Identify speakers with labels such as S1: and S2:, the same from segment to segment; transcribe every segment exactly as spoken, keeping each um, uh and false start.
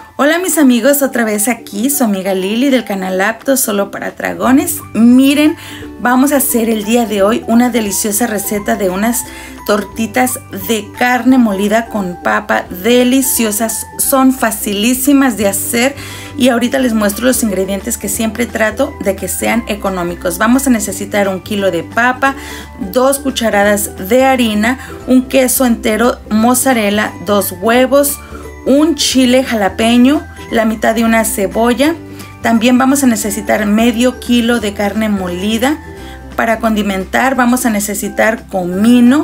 S1: Hola mis amigos, otra vez aquí su amiga Lili del canal Apto Solo para Dragones. Miren, vamos a hacer el día de hoy una deliciosa receta de unas tortitas de carne molida con papa deliciosas. Son facilísimas de hacer y ahorita les muestro los ingredientes que siempre trato de que sean económicos. Vamos a necesitar un kilo de papa, dos cucharadas de harina, un queso entero mozzarella, dos huevos, un chile jalapeño, la mitad de una cebolla. También vamos a necesitar medio kilo de carne molida. Para condimentar vamos a necesitar comino,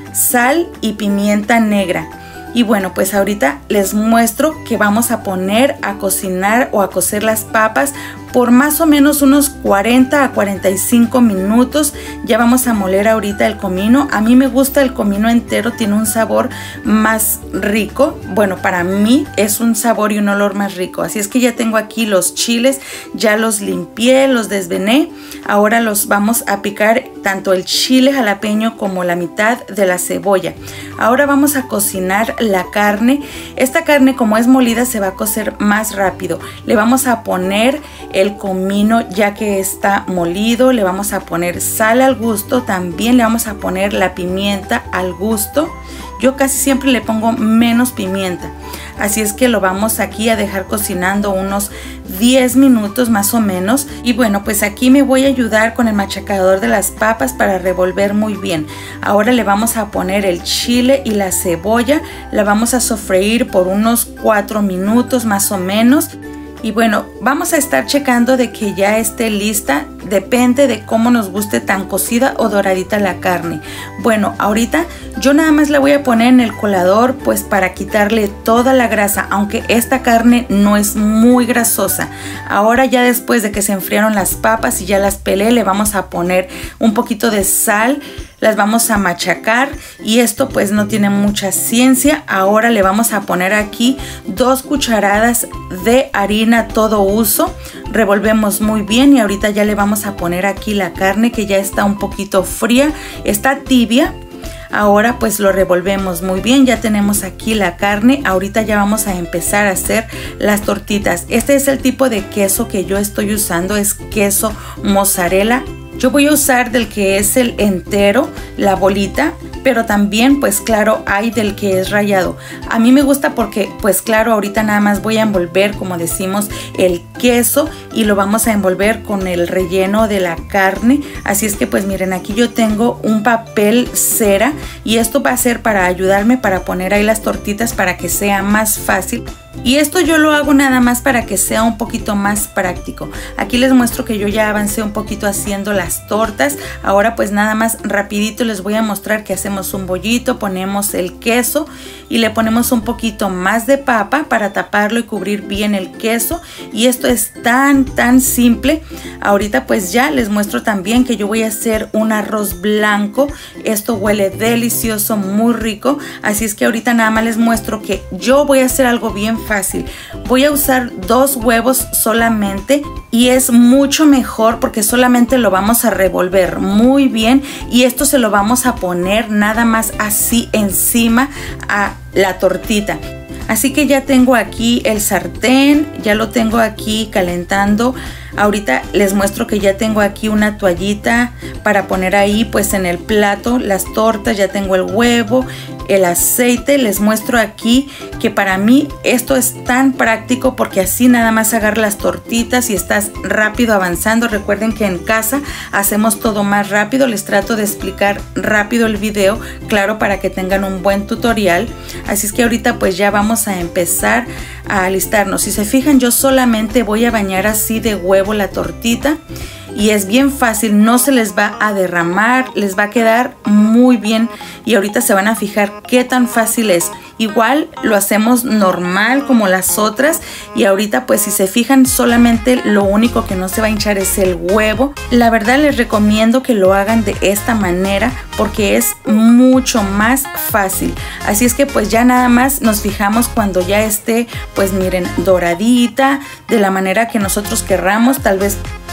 S1: sal y pimienta negra. Y bueno, pues ahorita les muestro que vamos a poner a cocinar o a cocer las papas por más o menos unos cuarenta a cuarenta y cinco minutos. Ya vamos a moler ahorita el comino. A mí me gusta el comino entero, tiene un sabor más rico. Bueno, para mí es un sabor y un olor más rico. Así es que ya tengo aquí los chiles, ya los limpié, los desvené. Ahora los vamos a picar, tanto el chile jalapeño como la mitad de la cebolla. Ahora vamos a cocinar la carne. Esta carne, como es molida, se va a cocer más rápido. Le vamos a poner el comino ya que está molido, le vamos a poner sal al gusto, también le vamos a poner la pimienta al gusto. Yo casi siempre le pongo menos pimienta, así es que lo vamos aquí a dejar cocinando unos diez minutos más o menos. Y bueno, pues aquí me voy a ayudar con el machacador de las papas para revolver muy bien. Ahora le vamos a poner el chile y la cebolla, la vamos a sofreír por unos cuatro minutos más o menos. Y bueno, vamos a estar checando de que ya esté lista, depende de cómo nos guste, tan cocida o doradita la carne. Bueno, ahorita yo nada más la voy a poner en el colador pues para quitarle toda la grasa, aunque esta carne no es muy grasosa. Ahora ya después de que se enfriaron las papas y ya las pelé, le vamos a poner un poquito de sal, las vamos a machacar y esto pues no tiene mucha ciencia. Ahora le vamos a poner aquí dos cucharadas de harina todo uso, revolvemos muy bien y ahorita ya le vamos a poner aquí la carne que ya está un poquito fría, está tibia. Ahora pues lo revolvemos muy bien, ya tenemos aquí la carne. Ahorita ya vamos a empezar a hacer las tortitas. Este es el tipo de queso que yo estoy usando, es queso mozzarella. Yo voy a usar del que es el entero, la bolita, pero también pues claro hay del que es rallado. A mí me gusta porque pues claro ahorita nada más voy a envolver, como decimos, el queso y lo vamos a envolver con el relleno de la carne. Así es que pues miren, aquí yo tengo un papel cera y esto va a ser para ayudarme para poner ahí las tortitas para que sea más fácil. Y esto yo lo hago nada más para que sea un poquito más práctico. Aquí les muestro que yo ya avancé un poquito haciendo las tortas. Ahora pues nada más rapidito les voy a mostrar que hacemos un bollito, ponemos el queso y le ponemos un poquito más de papa para taparlo y cubrir bien el queso. Y esto es tan tan simple. Ahorita pues ya les muestro también que yo voy a hacer un arroz blanco. Esto huele delicioso, muy rico. Así es que ahorita nada más les muestro que yo voy a hacer algo bien fácil. Voy a usar dos huevos solamente y es mucho mejor porque solamente lo vamos a revolver muy bien y esto se lo vamos a poner nada más así encima a la tortita. Así que ya tengo aquí el sartén, ya lo tengo aquí calentando. Ahorita les muestro que ya tengo aquí una toallita para poner ahí pues en el plato las tortas. Ya tengo el huevo, el aceite. Les muestro aquí que para mí esto es tan práctico porque así nada más agarras las tortitas y estás rápido avanzando. Recuerden que en casa hacemos todo más rápido. Les trato de explicar rápido el video, claro, para que tengan un buen tutorial. Así es que ahorita pues ya vamos a empezar a alistarnos. Si se fijan, yo solamente voy a bañar así de huevo la tortita y es bien fácil, no se les va a derramar, les va a quedar muy bien y ahorita se van a fijar qué tan fácil es. Igual lo hacemos normal como las otras y ahorita pues si se fijan solamente lo único que no se va a hinchar es el huevo. La verdad les recomiendo que lo hagan de esta manera porque es mucho más fácil. Así es que pues ya nada más nos fijamos cuando ya esté pues miren doradita de la manera que nosotros querramos. Tal vez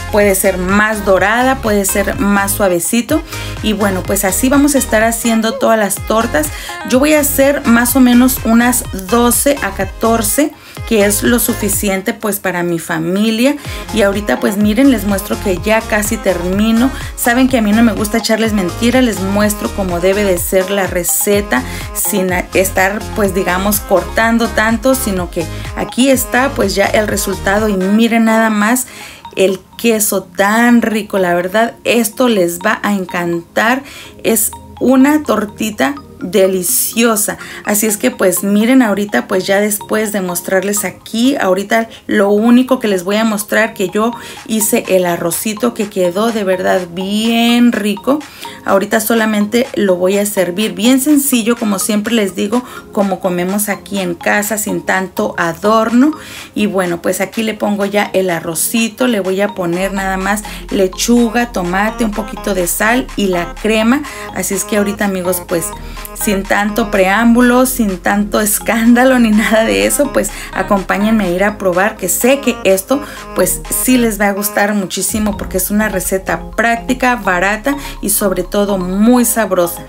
S1: puede ser más dorada, puede ser más suavecito. Y bueno, pues así vamos a estar haciendo todas las tortas. Yo voy a hacer más o menos unas doce a catorce, que es lo suficiente pues para mi familia. Y ahorita pues miren, les muestro que ya casi termino. Saben que a mí no me gusta echarles mentiras, les muestro cómo debe de ser la receta sin estar pues digamos cortando tanto, sino que aquí está pues ya el resultado. Y miren nada más el queso tan rico, la verdad esto les va a encantar. Es una tortita deliciosa. Así es que pues miren, ahorita pues ya después de mostrarles aquí, ahorita lo único que les voy a mostrar que yo hice el arrocito que quedó de verdad bien rico. Ahorita solamente lo voy a servir bien sencillo, como siempre les digo, como comemos aquí en casa, sin tanto adorno. Y bueno, pues aquí le pongo ya el arrocito, le voy a poner nada más lechuga, tomate, un poquito de sal y la crema. Así es que ahorita amigos pues sin tanto preámbulo, sin tanto escándalo ni nada de eso, pues acompáñenme a ir a probar, que sé que esto pues sí les va a gustar muchísimo porque es una receta práctica, barata y sobre todo muy sabrosa.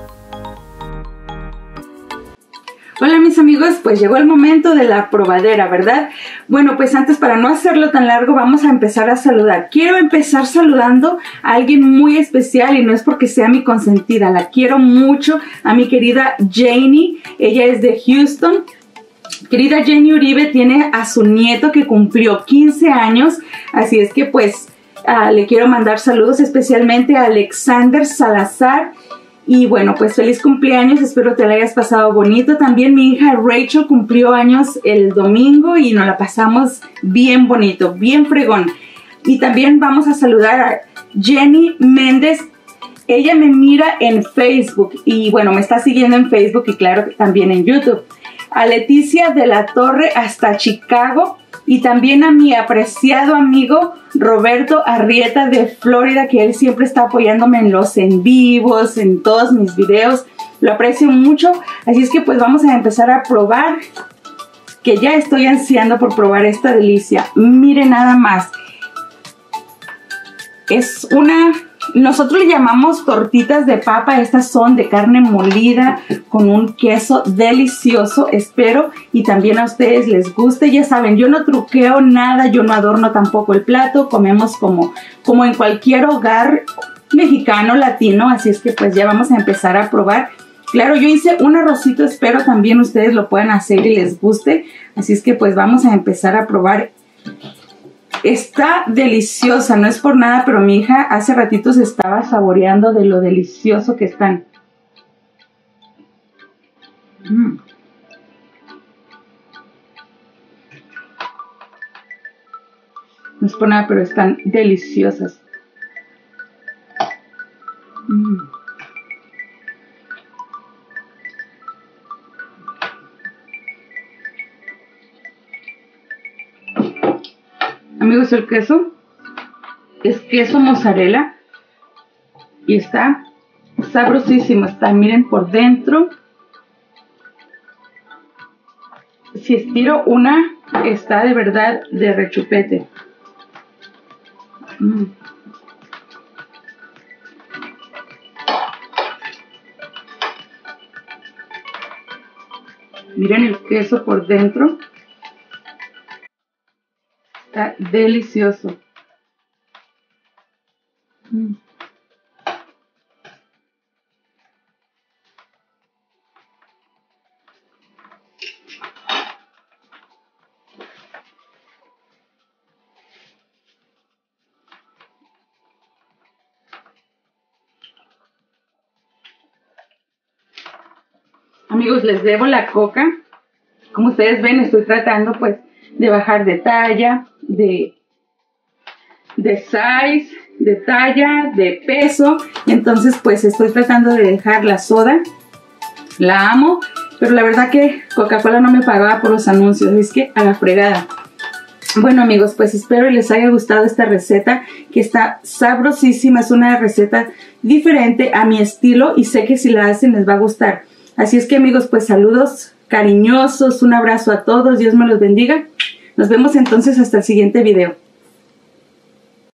S1: Hola mis amigos, pues llegó el momento de la probadera, ¿verdad? Bueno, pues antes, para no hacerlo tan largo, vamos a empezar a saludar. Quiero empezar saludando a alguien muy especial y no es porque sea mi consentida, la quiero mucho, a mi querida Janie. Ella es de Houston. Querida Jenny Uribe tiene a su nieto que cumplió quince años, así es que pues uh, le quiero mandar saludos especialmente a Alexander Salazar. Y bueno, pues feliz cumpleaños, espero te la hayas pasado bonito. También mi hija Rachel cumplió años el domingo y nos la pasamos bien bonito, bien fregón. Y también vamos a saludar a Jenny Méndez. Ella me mira en Facebook y bueno, me está siguiendo en Facebook y claro que también en YouTube. A Leticia de la Torre hasta Chicago. Y también a mi apreciado amigo Roberto Arrieta de Florida, que él siempre está apoyándome en los en vivos, en todos mis videos. Lo aprecio mucho. Así es que pues vamos a empezar a probar, que ya estoy ansiando por probar esta delicia. Miren nada más. Es una... Nosotros le llamamos tortitas de papa. Estas son de carne molida con un queso delicioso, espero y también a ustedes les guste. Ya saben, yo no truqueo nada, yo no adorno tampoco el plato. Comemos como, como en cualquier hogar mexicano, latino. Así es que pues ya vamos a empezar a probar. Claro, yo hice un arrocito, espero también ustedes lo puedan hacer y les guste. Así es que pues vamos a empezar a probar. Está deliciosa, no es por nada, pero mi hija hace ratito se estaba saboreando de lo delicioso que están. Mm. No es por nada, pero están deliciosas. Mm. Amigos, el queso es queso mozzarella y está sabrosísimo. Está, miren, por dentro. Si estiro una, está de verdad de rechupete. Mm. Miren el queso por dentro. Está delicioso. Mm. Amigos, les debo la coca. Como ustedes ven, estoy tratando pues de bajar de talla, de, de size, de talla, de peso. Entonces pues estoy tratando de dejar la soda. La amo, pero la verdad que Coca-Cola no me pagaba por los anuncios, es que a la fregada. Bueno amigos, pues espero les haya gustado esta receta que está sabrosísima. Es una receta diferente a mi estilo y sé que si la hacen les va a gustar. Así es que amigos, pues saludos cariñosos, un abrazo a todos, Dios me los bendiga. Nos vemos entonces hasta el siguiente video.